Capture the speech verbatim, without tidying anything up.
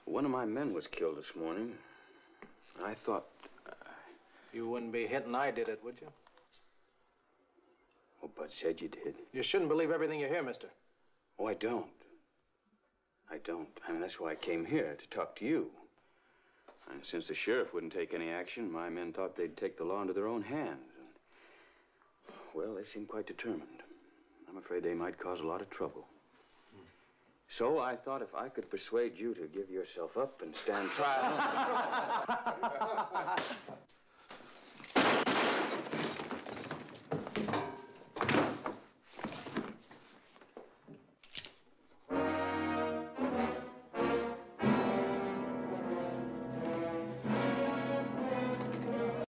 One of my men was killed this morning. I thought... Uh... You wouldn't be hinting I did it, would you? Well, Bud said you did. You shouldn't believe everything you hear, mister. Oh, I don't. I don't. I mean, that's why I came here, to talk to you. And since the sheriff wouldn't take any action, my men thought they'd take the law into their own hands. And, well, they seem quite determined. I'm afraid they might cause a lot of trouble. Hmm. So I thought if I could persuade you to give yourself up and stand trial.